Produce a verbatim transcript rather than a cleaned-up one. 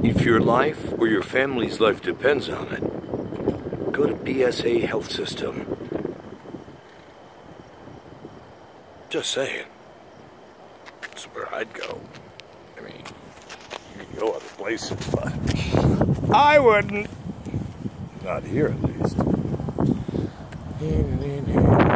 If your life or your family's life depends on it, go to B S A Health System. Just saying. That's where I'd go. I mean, you can go other places, but I wouldn't. Not here, at least.